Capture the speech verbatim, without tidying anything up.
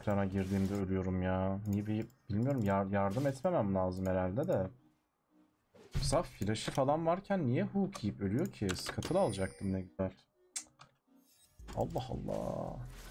ekrana girdiğimde ölüyorum ya. Niye bir bilmiyorum, yar yardım etmemem lazım herhalde de. Saf flash'ı falan varken niye hook yiyip ölüyor ki? Scuttle alacaktım ne güzel. Cık. Allah Allah.